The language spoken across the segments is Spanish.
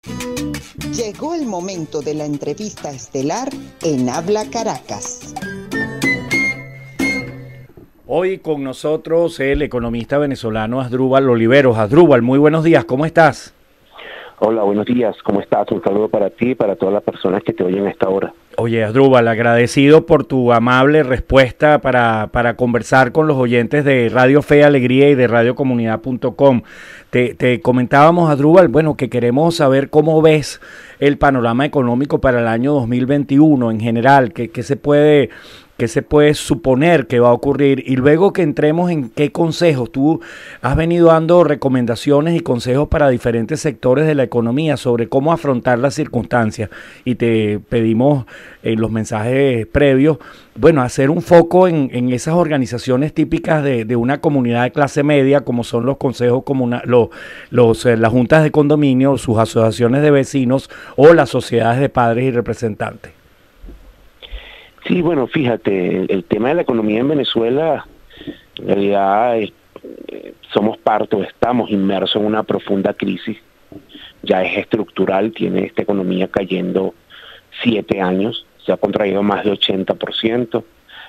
Llegó el momento de la entrevista estelar en Habla Caracas. Hoy con nosotros el economista venezolano Asdrúbal Oliveros. Asdrúbal, muy buenos días, ¿cómo estás? Hola, buenos días, ¿cómo estás? Un saludo para ti y para todas las personas que te oyen a esta hora. Oye, Asdrúbal, agradecido por tu amable respuesta para conversar con los oyentes de Radio Fe y Alegría y de radiocomunidad.com. Te comentábamos, Asdrúbal, bueno, que queremos saber cómo ves el panorama económico para el año 2021 en general, qué se puede suponer que va a ocurrir, y luego que entremos en qué consejos. Tú has venido dando recomendaciones y consejos para diferentes sectores de la economía sobre cómo afrontar las circunstancias, y te pedimos en los mensajes previos, bueno, hacer un foco en esas organizaciones típicas de una comunidad de clase media, como son los consejos comunales, las juntas de condominio, sus asociaciones de vecinos o las sociedades de padres y representantes. Sí, bueno, fíjate, el tema de la economía en Venezuela, en realidad somos parte o estamos inmersos en una profunda crisis, ya es estructural, tiene esta economía cayendo 7 años, se ha contraído más de 80%.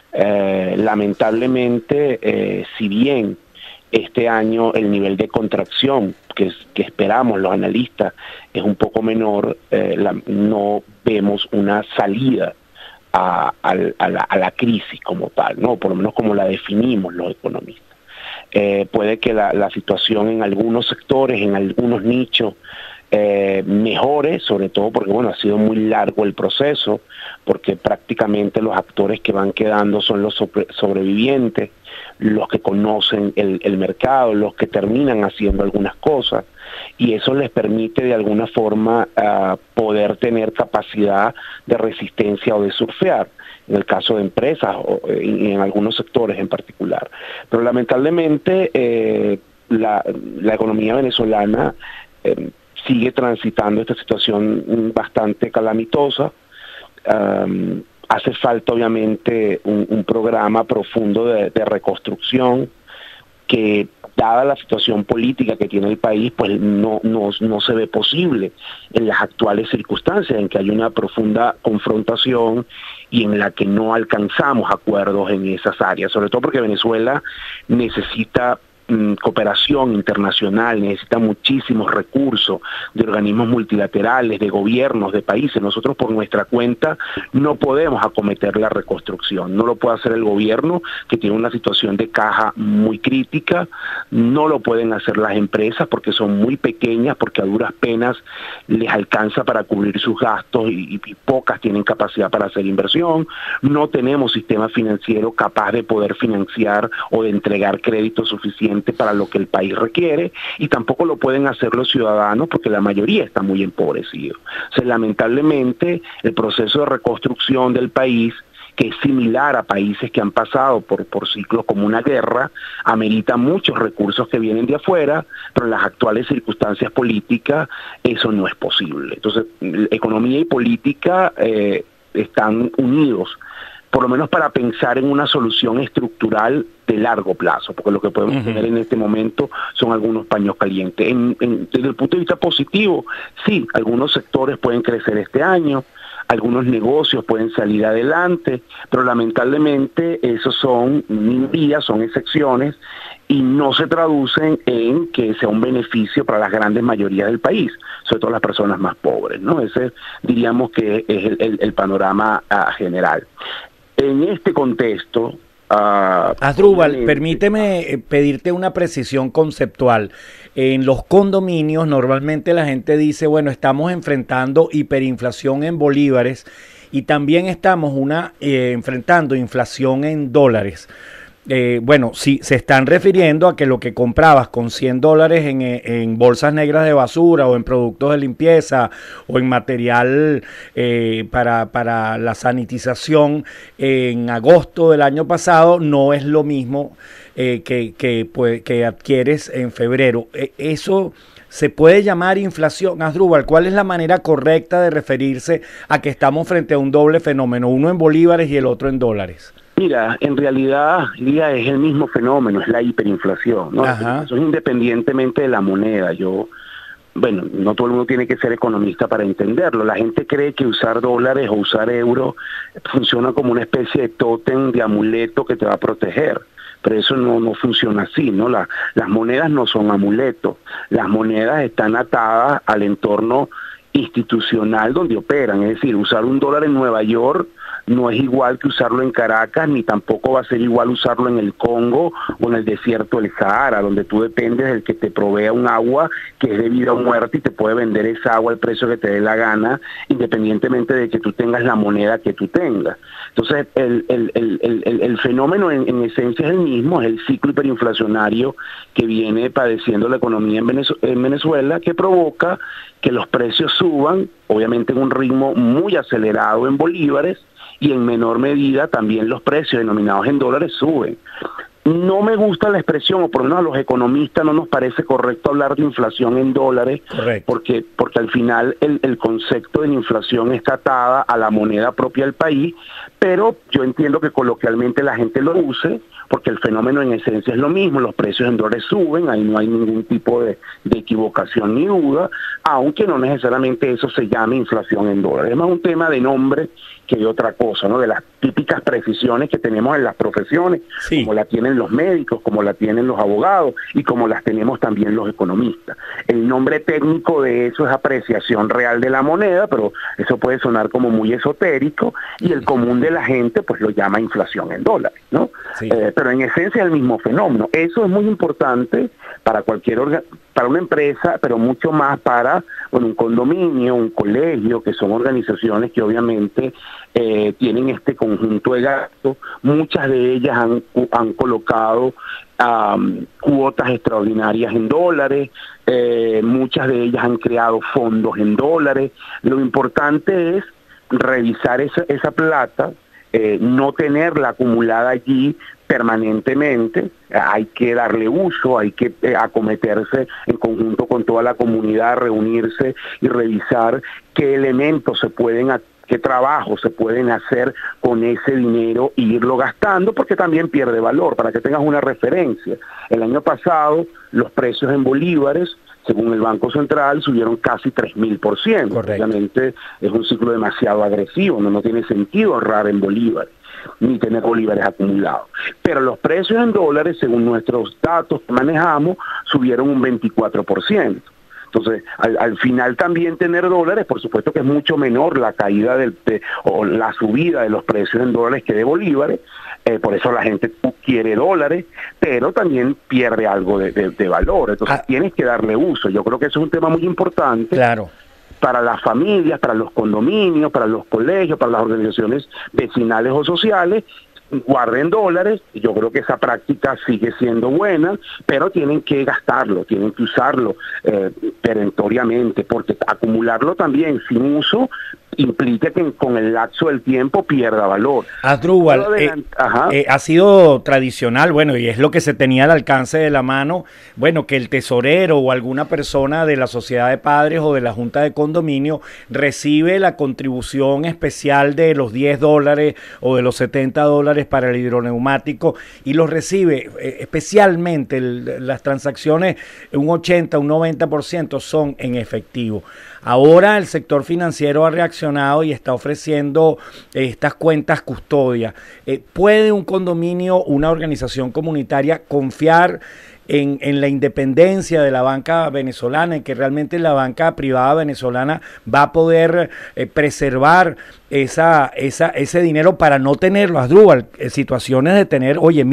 Lamentablemente, si bien este año el nivel de contracción que esperamos los analistas es un poco menor, no vemos una salida a la crisis como tal, ¿no? Por lo menos como la definimos los economistas. Puede que la situación en algunos sectores, en algunos nichos, mejore, sobre todo porque, bueno, ha sido muy largo el proceso, porque prácticamente los actores que van quedando son los sobrevivientes, los que conocen el mercado, los que terminan haciendo algunas cosas, y eso les permite de alguna forma poder tener capacidad de resistencia o de surfear, en el caso de empresas y en algunos sectores en particular. Pero lamentablemente la economía venezolana sigue transitando esta situación bastante calamitosa. Hace falta obviamente un programa profundo de reconstrucción que, dada la situación política que tiene el país, pues no se ve posible en las actuales circunstancias, en que hay una profunda confrontación y en la que no alcanzamos acuerdos en esas áreas, sobre todo porque Venezuela necesita cooperación internacional, necesita muchísimos recursos de organismos multilaterales, de gobiernos, de países. Nosotros por nuestra cuenta no podemos acometer la reconstrucción, no lo puede hacer el gobierno, que tiene una situación de caja muy crítica, no lo pueden hacer las empresas porque son muy pequeñas, porque a duras penas les alcanza para cubrir sus gastos y pocas tienen capacidad para hacer inversión. No tenemos sistema financiero capaz de poder financiar o de entregar crédito suficiente para lo que el país requiere, y tampoco lo pueden hacer los ciudadanos porque la mayoría está muy empobrecido. O sea, lamentablemente el proceso de reconstrucción del país, que es similar a países que han pasado por ciclos como una guerra, amerita muchos recursos que vienen de afuera, pero en las actuales circunstancias políticas eso no es posible. Entonces, economía y política están unidos, por lo menos para pensar en una solución estructural de largo plazo, porque lo que podemos tener en este momento son algunos paños calientes. Desde el punto de vista positivo, sí, algunos sectores pueden crecer este año, algunos negocios pueden salir adelante, pero lamentablemente esos son minorías, son excepciones, y no se traducen en que sea un beneficio para las grandes mayorías del país, sobre todo las personas más pobres, ¿no? Ese diríamos que es el panorama general. En este contexto, Asdrúbal, permíteme pedirte una precisión conceptual. En los condominios normalmente la gente dice, bueno, estamos enfrentando hiperinflación en bolívares y también estamos enfrentando inflación en dólares. Bueno, sí, se están refiriendo a que lo que comprabas con $100 en bolsas negras de basura o en productos de limpieza o en material para la sanitización en agosto del año pasado no es lo mismo que adquieres en febrero. Eso se puede llamar inflación. Asdrúbal, ¿cuál es la manera correcta de referirse a que estamos frente a un doble fenómeno, uno en bolívares y el otro en dólares? Mira, en realidad, Lía, es el mismo fenómeno, es la hiperinflación, ¿no? Eso es independientemente de la moneda. Yo bueno, no todo el mundo tiene que ser economista para entenderlo. La gente cree que usar dólares o usar euros funciona como una especie de tótem, de amuleto que te va a proteger. Pero eso no funciona así, ¿no? Las monedas no son amuletos. Las monedas están atadas al entorno institucional donde operan. Es decir, usar un dólar en Nueva York no es igual que usarlo en Caracas, ni tampoco va a ser igual usarlo en el Congo o en el desierto del Sahara, donde tú dependes del que te provea un agua que es de vida o muerte y te puede vender esa agua al precio que te dé la gana, independientemente de que tú tengas la moneda que tú tengas. Entonces, el fenómeno en esencia es el mismo, es el ciclo hiperinflacionario que viene padeciendo la economía en Venezuela, que provoca que los precios suban, obviamente en un ritmo muy acelerado en bolívares, y en menor medida también los precios denominados en dólares suben. No me gusta la expresión, o por lo menos a los economistas no nos parece correcto hablar de inflación en dólares, porque al final el concepto de la inflación está atada a la moneda propia del país, pero yo entiendo que coloquialmente la gente lo use, porque el fenómeno en esencia es lo mismo, los precios en dólares suben, ahí no hay ningún tipo de equivocación ni duda, aunque no necesariamente eso se llame inflación en dólares. Es más un tema de nombre que hay otra cosa, ¿no? De las típicas precisiones que tenemos en las profesiones, sí, como la tienen los médicos, como la tienen los abogados y como las tenemos también los economistas. El nombre técnico de eso es apreciación real de la moneda, pero eso puede sonar como muy esotérico, y el común de la gente pues lo llama inflación en dólares, ¿no? Sí. Pero en esencia es el mismo fenómeno. Eso es muy importante para para una empresa, pero mucho más para un condominio, un colegio, que son organizaciones que obviamente tienen este conjunto de gastos. Muchas de ellas han colocado cuotas extraordinarias en dólares, muchas de ellas han creado fondos en dólares. Lo importante es revisar esa plata, no tenerla acumulada allí permanentemente, hay que darle uso, hay que acometerse en conjunto con toda la comunidad, reunirse y revisar qué elementos qué trabajos se pueden hacer con ese dinero e irlo gastando, porque también pierde valor. Para que tengas una referencia, el año pasado los precios en bolívares, según el Banco Central, subieron casi 3000%. Obviamente es un ciclo demasiado agresivo, no tiene sentido ahorrar en bolívares ni tener bolívares acumulados. Pero los precios en dólares, según nuestros datos que manejamos, subieron un 24%. Entonces, al final también tener dólares, por supuesto que es mucho menor la caída o la subida de los precios en dólares que de bolívares, por eso la gente quiere dólares, pero también pierde algo de valor. Entonces tienes que darle uso. Yo creo que eso es un tema muy importante. Claro. Para las familias, para los condominios, para los colegios, para las organizaciones vecinales o sociales, guarden dólares. Yo creo que esa práctica sigue siendo buena, pero tienen que gastarlo, tienen que usarlo perentoriamente, porque acumularlo también sin uso implica que con el lapso del tiempo pierda valor. Asdrúbal, ha sido tradicional, bueno, y es lo que se tenía al alcance de la mano, bueno, que el tesorero o alguna persona de la sociedad de padres o de la junta de condominio recibe la contribución especial de los $10 o de los $70 para el hidroneumático, y los recibe especialmente las transacciones, un 80, un 90% son en efectivo. Ahora el sector financiero ha reaccionado y está ofreciendo estas cuentas custodias. ¿Puede un condominio, una organización comunitaria confiar en la independencia de la banca venezolana, en que realmente la banca privada venezolana va a poder preservar ese dinero para no tenerlo? Asdrúbal, situaciones de tener, oye,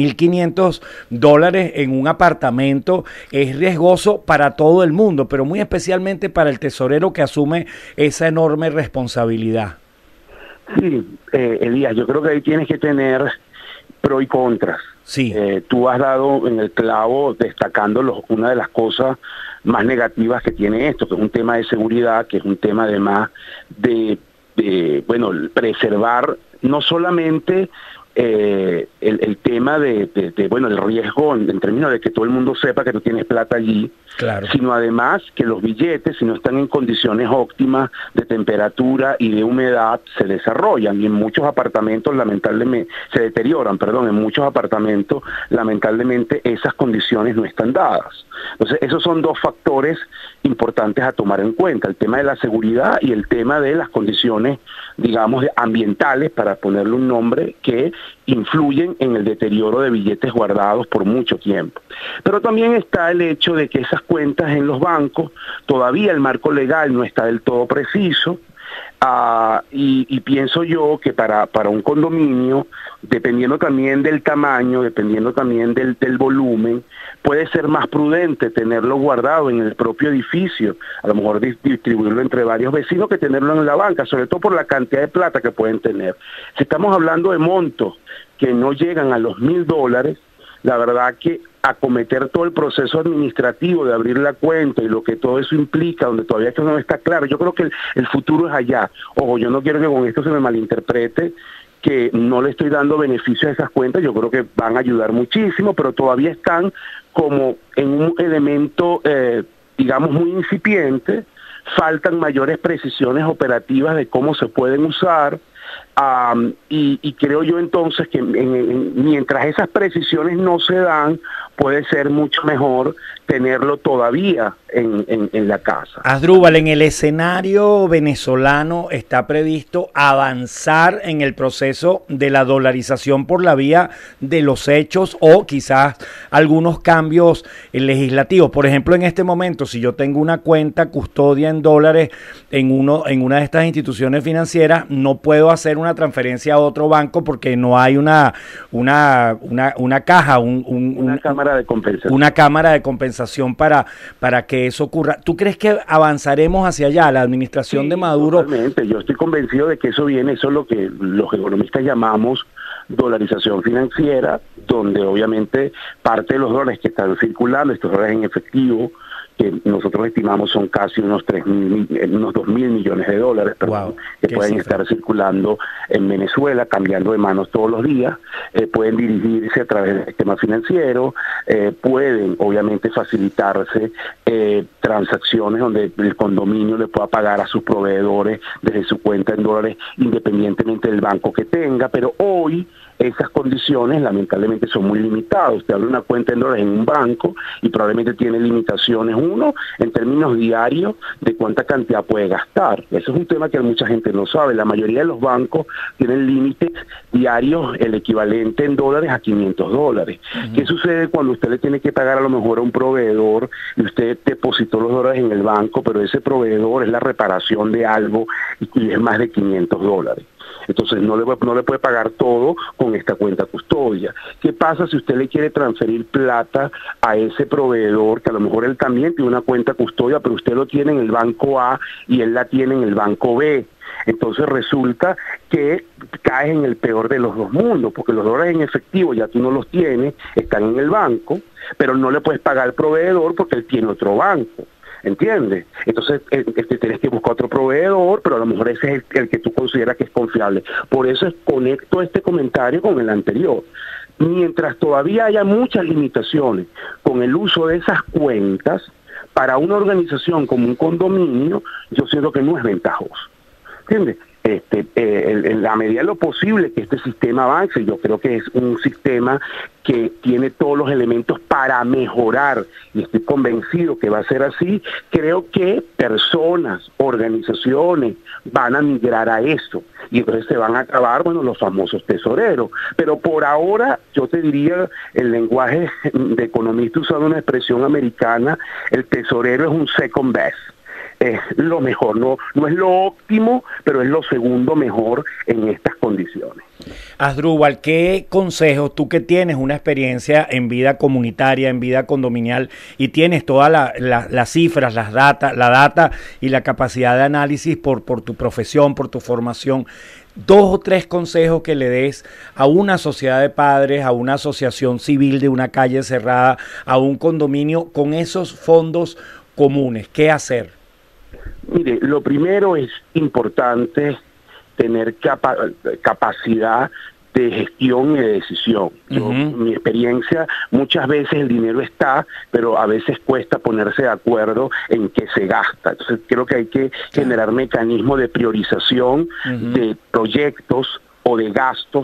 $1.500 en un apartamento es riesgoso para todo el mundo, pero muy especialmente para el tesorero que asume esa enorme responsabilidad. Sí, Elías, yo creo que ahí tienes que tener pro y contras. Sí. Tú has dado en el clavo destacando una de las cosas más negativas que tiene esto, que es un tema de seguridad, que es un tema además de preservar no solamente el tema el riesgo en términos de que todo el mundo sepa que tú tienes plata allí, claro, sino además que los billetes, si no están en condiciones óptimas de temperatura y de humedad, se desarrollan, y en muchos apartamentos lamentablemente se deterioran, en muchos apartamentos lamentablemente esas condiciones no están dadas. Entonces esos son dos factores importantes a tomar en cuenta, el tema de la seguridad y el tema de las condiciones, digamos, ambientales, para ponerle un nombre, que influyen en el deterioro de billetes guardados por mucho tiempo. Pero también está el hecho de que esas cuentas en los bancos, todavía el marco legal no está del todo preciso, y pienso yo que para un condominio, dependiendo también del tamaño, dependiendo también del volumen, puede ser más prudente tenerlo guardado en el propio edificio, a lo mejor distribuirlo entre varios vecinos, que tenerlo en la banca, sobre todo por la cantidad de plata que pueden tener. Si estamos hablando de montos que no llegan a los $1,000, la verdad que acometer todo el proceso administrativo de abrir la cuenta y lo que todo eso implica, donde todavía esto no está claro, yo creo que el futuro es allá. Ojo, yo no quiero que con esto se me malinterprete que no le estoy dando beneficio a esas cuentas, yo creo que van a ayudar muchísimo, pero todavía están como en un elemento, digamos, muy incipiente, faltan mayores precisiones operativas de cómo se pueden usar, y creo yo entonces que mientras esas precisiones no se dan, puede ser mucho mejor tenerlo todavía en la casa. Asdrúbal, en el escenario venezolano está previsto avanzar en el proceso de la dolarización por la vía de los hechos, o quizás algunos cambios legislativos. Por ejemplo, en este momento, si yo tengo una cuenta custodia en dólares en una de estas instituciones financieras, no puedo hacer una transferencia a otro banco porque no hay una caja, una cámara de compensación. Una cámara de compensación para que eso ocurra. ¿Tú crees que avanzaremos hacia allá, la administración de Maduro? Totalmente, yo estoy convencido de que eso viene, eso es lo que los economistas llamamos dolarización financiera, donde obviamente parte de los dólares que están circulando, estos dólares en efectivo, que nosotros estimamos son casi unos 2.000 millones de dólares, wow, que pueden estar circulando en Venezuela, cambiando de manos todos los días, pueden dirigirse a través del sistema financiero, pueden obviamente facilitarse transacciones donde el condominio le pueda pagar a sus proveedores desde su cuenta en dólares, independientemente del banco que tenga, pero hoy esas condiciones lamentablemente son muy limitadas. Usted abre una cuenta en dólares en un banco y probablemente tiene limitaciones, uno, en términos diarios de cuánta cantidad puede gastar. Eso es un tema que mucha gente no sabe. La mayoría de los bancos tienen límites diarios, el equivalente en dólares a $500. ¿Qué sucede cuando usted le tiene que pagar a lo mejor a un proveedor y usted depositó los dólares en el banco, pero ese proveedor es la reparación de algo y es más de $500? Entonces no le puede pagar todo con esta cuenta custodia. ¿Qué pasa si usted le quiere transferir plata a ese proveedor, que a lo mejor él también tiene una cuenta custodia, pero usted lo tiene en el banco A y él la tiene en el banco B? Entonces resulta que caes en el peor de los dos mundos, porque los dólares en efectivo ya tú no los tienes, están en el banco, pero no le puedes pagar al proveedor porque él tiene otro banco. ¿Entiendes? Entonces tienes que buscar otro proveedor, pero a lo mejor ese es el que tú consideras que es confiable. Por eso conecto este comentario con el anterior. Mientras todavía haya muchas limitaciones con el uso de esas cuentas, para una organización como un condominio, yo siento que no es ventajoso. ¿Entiendes? En la medida de lo posible que este sistema avance, yo creo que es un sistema que tiene todos los elementos para mejorar, y estoy convencido que va a ser así. Creo que personas, organizaciones van a migrar a eso, y entonces se van a acabar, los famosos tesoreros. Pero por ahora, yo te diría, el lenguaje de economista, usando una expresión americana, el tesorero es un second best. Es lo mejor, no es lo óptimo, pero es lo segundo mejor en estas condiciones. Asdrúbal, ¿qué consejos, tú que tienes una experiencia en vida comunitaria, en vida condominial, y tienes todas las cifras, la data y la capacidad de análisis por tu profesión, por tu formación, 2 o 3 consejos que le des a una sociedad de padres, a una asociación civil de una calle cerrada, a un condominio con esos fondos comunes? ¿Qué hacer? Mire, lo primero es importante tener capacidad de gestión y de decisión. Mi experiencia, muchas veces el dinero está, pero a veces cuesta ponerse de acuerdo en qué se gasta. Entonces creo que hay que generar mecanismos de priorización de proyectos o de gastos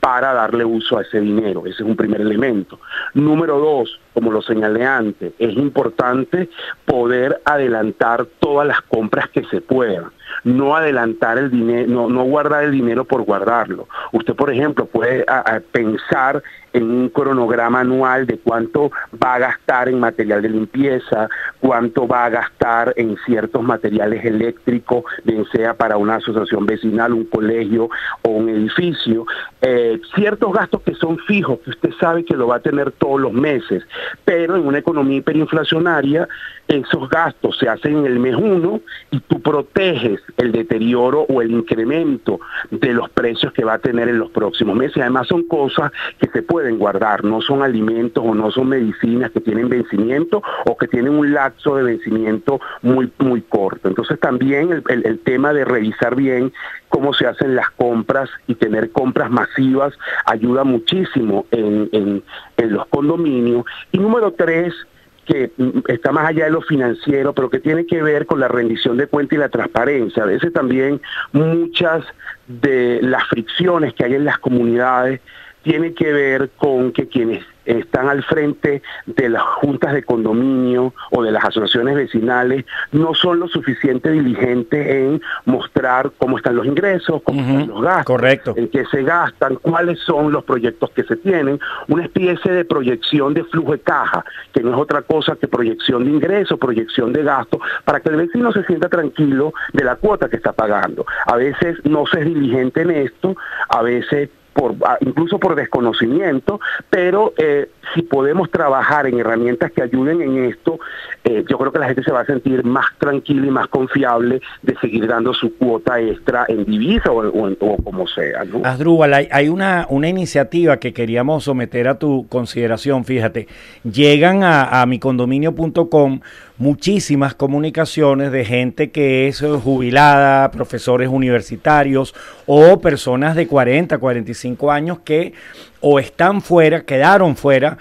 para darle uso a ese dinero. Ese es un primer elemento. Número dos, como lo señalé antes, es importante poder adelantar todas las compras que se puedan. No adelantar el dinero, no guardar el dinero por guardarlo. Usted, por ejemplo, puede pensar en un cronograma anual de cuánto va a gastar en material de limpieza, cuánto va a gastar en ciertos materiales eléctricos, bien sea para una asociación vecinal, un colegio o un edificio, ciertos gastos que son fijos, que usted sabe que lo va a tener todos los meses, pero en una economía hiperinflacionaria, esos gastos se hacen en el mes 1 y tú proteges el deterioro o el incremento de los precios que va a tener en los próximos meses. Además son cosas que se pueden guardar, no son alimentos o no son medicinas que tienen vencimiento o que tienen un lapso de vencimiento muy corto. Entonces también el tema de revisar bien cómo se hacen las compras y tener compras masivas ayuda muchísimo en los condominios. Y número 3, que está más allá de lo financiero, pero que tiene que ver con la rendición de cuentas y la transparencia. A veces también muchas de las fricciones que hay en las comunidades tiene que ver con que quienes están al frente de las juntas de condominio o de las asociaciones vecinales no son lo suficiente diligentes en mostrar cómo están los ingresos, cómo están los gastos, correcto, en qué se gastan, cuáles son los proyectos que se tienen, una especie de proyección de flujo de caja, que no es otra cosa que proyección de ingresos, proyección de gastos, para que el vecino se sienta tranquilo de la cuota que está pagando. A veces no se es diligente en esto, a veces incluso por desconocimiento, pero si podemos trabajar en herramientas que ayuden en esto, yo creo que la gente se va a sentir más tranquila y más confiable de seguir dando su cuota extra en divisa o como sea, ¿no? Asdrúbal, hay una iniciativa que queríamos someter a tu consideración. Fíjate, llegan a micondominio.com muchísimas comunicaciones de gente que es jubilada, profesores universitarios o personas de 40, 45 años que o están fuera, quedaron fuera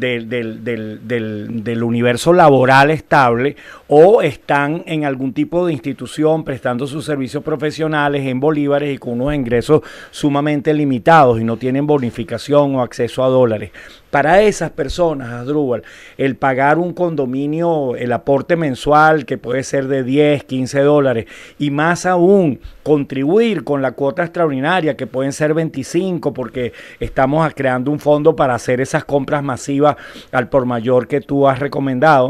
del universo laboral estable, o están en algún tipo de institución prestando sus servicios profesionales en bolívares y con unos ingresos sumamente limitados y no tienen bonificación o acceso a dólares. Para esas personas, Asdrúbal, el pagar un condominio, el aporte mensual que puede ser de 10, 15 dólares y más aún contribuir con la cuota extraordinaria que pueden ser 25 porque estamos creando un fondo para hacer esas compras masivas al por mayor que tú has recomendado.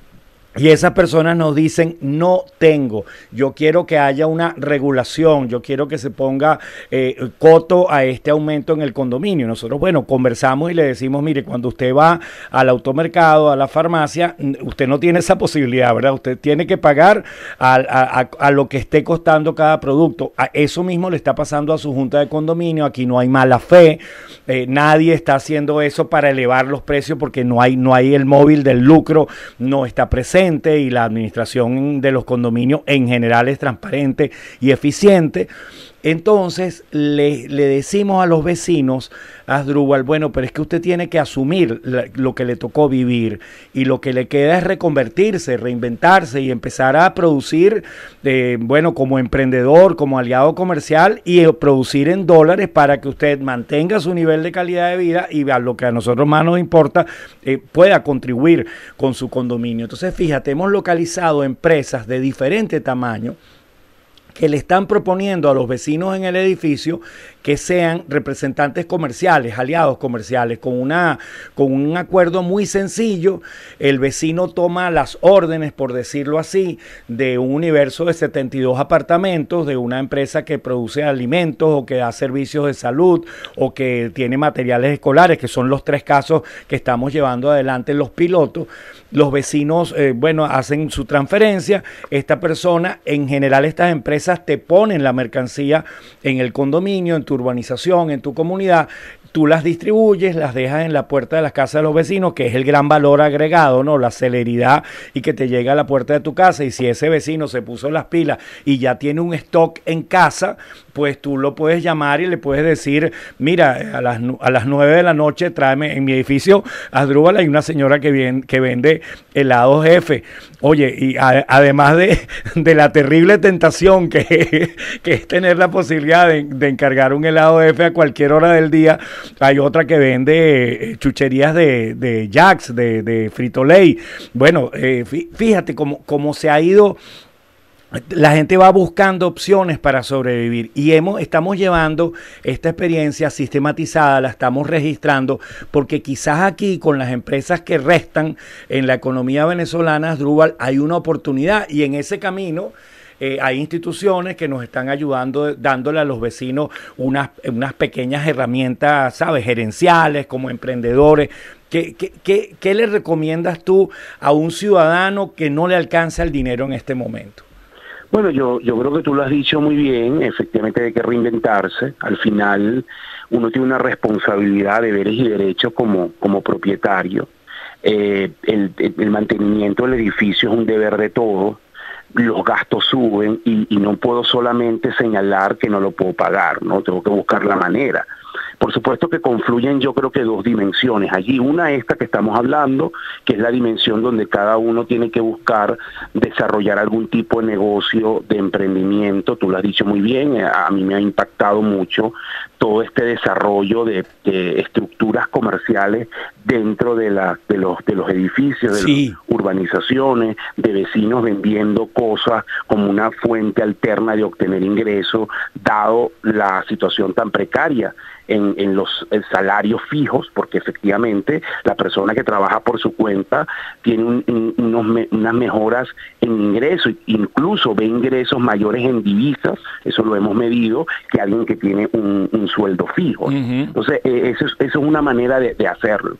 Y esas personas nos dicen, no tengo, yo quiero que haya una regulación, yo quiero que se ponga coto a este aumento en el condominio. Nosotros, bueno, conversamos y le decimos, mire, cuando usted va al automercado, a la farmacia, usted no tiene esa posibilidad, ¿verdad? Usted tiene que pagar a lo que esté costando cada producto. A eso mismo le está pasando a su junta de condominio. Aquí no hay mala fe, nadie está haciendo eso para elevar los precios porque no hay el móvil del lucro, no está presente. Y la administración de los condominios en general es transparente y eficiente. Entonces le decimos a los vecinos, Asdrúbal, bueno, pero es que usted tiene que asumir lo que le tocó vivir y lo que le queda es reconvertirse, reinventarse y empezar a producir, bueno, como emprendedor, como aliado comercial y producir en dólares para que usted mantenga su nivel de calidad de vida y a lo que a nosotros más nos importa, pueda contribuir con su condominio. Entonces, fíjate, hemos localizado empresas de diferente tamaño que le están proponiendo a los vecinos en el edificio que sean representantes comerciales, aliados comerciales, con un acuerdo muy sencillo. El vecino toma las órdenes, por decirlo así, de un universo de 72 apartamentos, de una empresa que produce alimentos o que da servicios de salud o que tiene materiales escolares, que son los 3 casos que estamos llevando adelante en los pilotos. Los vecinos, bueno, hacen su transferencia. Esta persona, en general estas empresas te ponen la mercancía en el condominio, en tu urbanización, en tu comunidad. Tú las distribuyes, las dejas en la puerta de las casas de los vecinos, que es el gran valor agregado, ¿no? La celeridad y que te llega a la puerta de tu casa. Y si ese vecino se puso las pilas y ya tiene un stock en casa, pues tú lo puedes llamar y le puedes decir, mira, a las 9 de la noche tráeme en mi edificio, Asdrúbal, hay una señora que vende helados F. Oye, y además de la terrible tentación que es tener la posibilidad de encargar un helado F a cualquier hora del día. Hay otra que vende chucherías de Jax, de Frito-Lay. Bueno, fíjate cómo se ha ido. La gente va buscando opciones para sobrevivir y estamos llevando esta experiencia sistematizada, la estamos registrando, porque quizás aquí con las empresas que restan en la economía venezolana, Asdrúbal, hay una oportunidad, y en ese camino hay instituciones que nos están ayudando, dándole a los vecinos unas pequeñas herramientas, ¿sabes?, gerenciales, como emprendedores. ¿Qué le recomiendas tú a un ciudadano que no le alcanza el dinero en este momento? Bueno, yo creo que tú lo has dicho muy bien. Efectivamente hay que reinventarse. Al final uno tiene una responsabilidad, deberes y derechos como propietario. El mantenimiento del edificio es un deber de todos. Los gastos suben y no puedo solamente señalar que no lo puedo pagar, ¿no? Tengo que buscar la manera. Por supuesto que confluyen, yo creo que dos dimensiones. Allí una, esta que estamos hablando, que es la dimensión donde cada uno tiene que buscar desarrollar algún tipo de negocio, de emprendimiento. Tú lo has dicho muy bien, a mí me ha impactado mucho todo este desarrollo de estructuras comerciales dentro de los edificios, de las urbanizaciones, de vecinos vendiendo cosas como una fuente alterna de obtener ingresos, dado la situación tan precaria en los salarios fijos, porque efectivamente la persona que trabaja por su cuenta tiene unas mejoras en ingresos, incluso ve ingresos mayores en divisas, eso lo hemos medido, que alguien que tiene un sueldo fijo. Entonces, eso es una manera de hacerlo.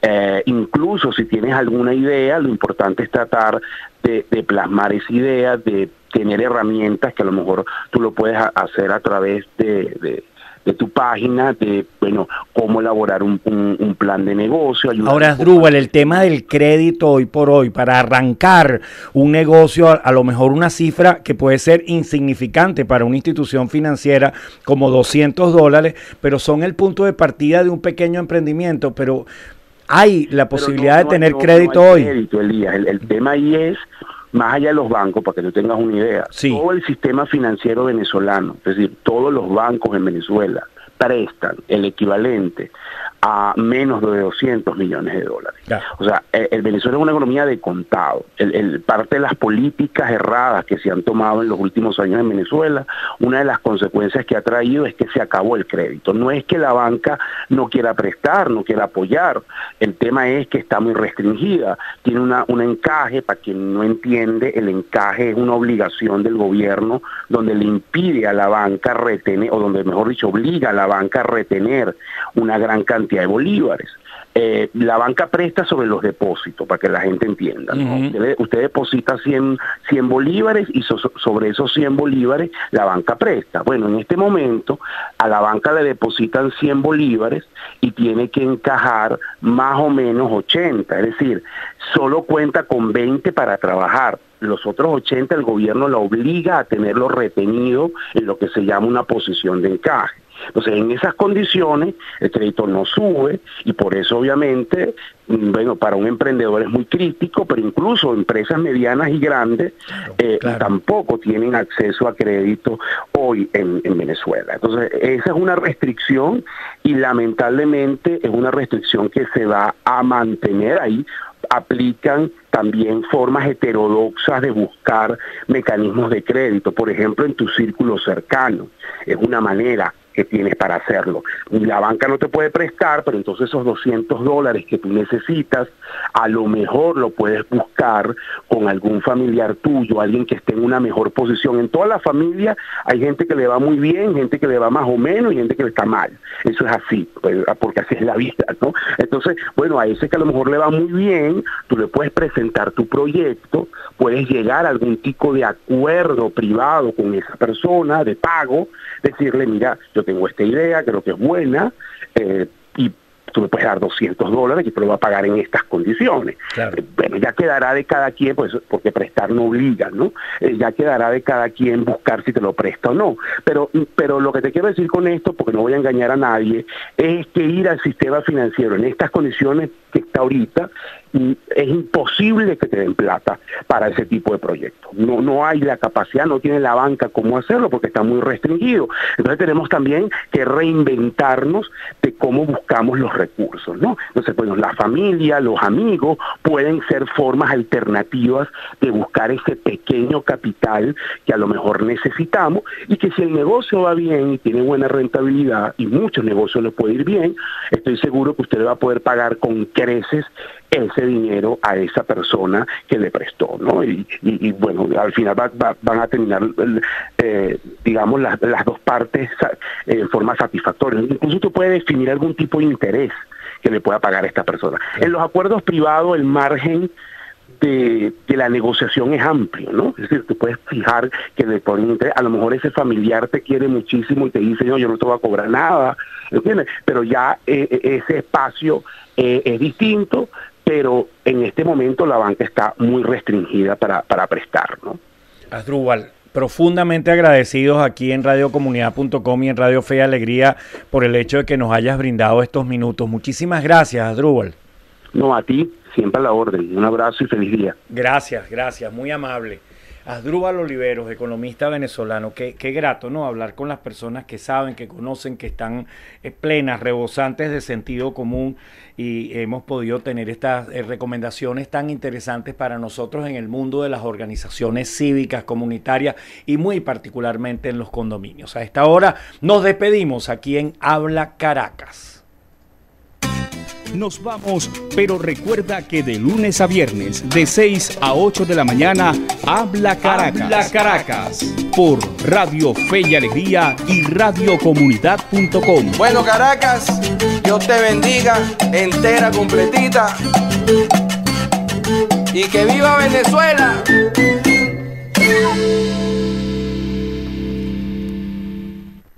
Incluso si tienes alguna idea, lo importante es tratar de plasmar esa idea, de tener herramientas que a lo mejor tú lo puedes hacer a través de tu página, de cómo elaborar un plan de negocio. Ahora, Asdrúbal, el tema del crédito hoy por hoy, para arrancar un negocio, a lo mejor una cifra que puede ser insignificante para una institución financiera como $200, pero son el punto de partida de un pequeño emprendimiento, pero hay la posibilidad de tener crédito hoy. Crédito, Elías. El tema ahí es, más allá de los bancos, para que tú tengas una idea, todo el sistema financiero venezolano, es decir, todos los bancos en Venezuela prestan el equivalente a menos de $200 millones. Claro. O sea, el Venezuela es una economía de contado. Parte de las políticas erradas que se han tomado en los últimos años en Venezuela, una de las consecuencias que ha traído es que se acabó el crédito. No es que la banca no quiera prestar, no quiera apoyar. El tema es que está muy restringida. Tiene un encaje, para quien no entiende, el encaje es una obligación del gobierno donde le impide a la banca retener, o donde mejor dicho, obliga a la banca a retener una gran cantidad de bolívares. La banca presta sobre los depósitos, para que la gente entienda, ¿no? Usted deposita 100 bolívares y sobre esos 100 bolívares la banca presta. Bueno, en este momento a la banca le depositan 100 bolívares y tiene que encajar más o menos 80, es decir, solo cuenta con 20 para trabajar. Los otros 80 el gobierno la obliga a tenerlo retenido en lo que se llama una posición de encaje. Entonces, en esas condiciones, el crédito no sube y por eso, obviamente, para un emprendedor es muy crítico, pero incluso empresas medianas y grandes tampoco tienen acceso a crédito hoy en Venezuela. Entonces, esa es una restricción y lamentablemente es una restricción que se va a mantener ahí. Aplican también formas heterodoxas de buscar mecanismos de crédito, por ejemplo, en tu círculo cercano. Es una manera que tienes para hacerlo. La banca no te puede prestar, pero entonces esos $200 que tú necesitas, a lo mejor lo puedes buscar con algún familiar tuyo, alguien que esté en una mejor posición. En toda la familia hay gente que le va muy bien, gente que le va más o menos y gente que le está mal. Eso es así, porque así es la vida, ¿no? Entonces, a ese que a lo mejor le va muy bien, tú le puedes presentar tu proyecto, puedes llegar a algún tipo de acuerdo privado con esa persona de pago, decirle, mira, yo tengo esta idea, creo que es buena, y tú me puedes dar $200 y te lo va a pagar en estas condiciones. Claro. Ya quedará de cada quien, pues, porque prestar no obliga, ¿no? Ya quedará de cada quien buscar si te lo presta o no. Pero lo que te quiero decir con esto, porque no voy a engañar a nadie, es que ir al sistema financiero en estas condiciones que está ahorita, es imposible que te den plata para ese tipo de proyectos. No hay la capacidad, no tiene la banca cómo hacerlo porque está muy restringido. Entonces tenemos también que reinventarnos de cómo buscamos los recursos, ¿no? Entonces, bueno, la familia, los amigos pueden ser formas alternativas de buscar ese pequeño capital que a lo mejor necesitamos, y que si el negocio va bien y tiene buena rentabilidad, y muchos negocios les puede ir bien, estoy seguro que usted va a poder pagar con creces ese dinero a esa persona que le prestó, ¿no? Y bueno, al final van a terminar, digamos, las dos partes en forma satisfactoria. Incluso usted puede definir algún tipo de interés que le pueda pagar a esta persona. En los acuerdos privados, el margen de la negociación es amplio, ¿no? Es decir, tú puedes fijar que le ponen interés. A lo mejor ese familiar te quiere muchísimo y te dice, no, yo no te voy a cobrar nada, ¿entiendes? Pero ya ese espacio es distinto, pero en este momento la banca está muy restringida para prestar, ¿no? Asdrúbal, profundamente agradecidos aquí en radiocomunidad.com y en Radio Fe y Alegría por el hecho de que nos hayas brindado estos minutos. Muchísimas gracias, Asdrúbal. No, a ti, siempre a la orden. Un abrazo y feliz día. Gracias, muy amable. Asdrúbal Oliveros, economista venezolano, qué grato, ¿no? Hablar con las personas que saben, que conocen, que están plenas, rebosantes de sentido común, y hemos podido tener estas recomendaciones tan interesantes para nosotros en el mundo de las organizaciones cívicas, comunitarias y muy particularmente en los condominios. A esta hora nos despedimos aquí en Habla Caracas. Nos vamos, pero recuerda que de lunes a viernes, de 6 a 8 de la mañana, Habla Caracas. Habla Caracas. Por Radio Fe y Alegría y radiocomunidad.com. Bueno, Caracas, Dios te bendiga, entera, completita. Y que viva Venezuela.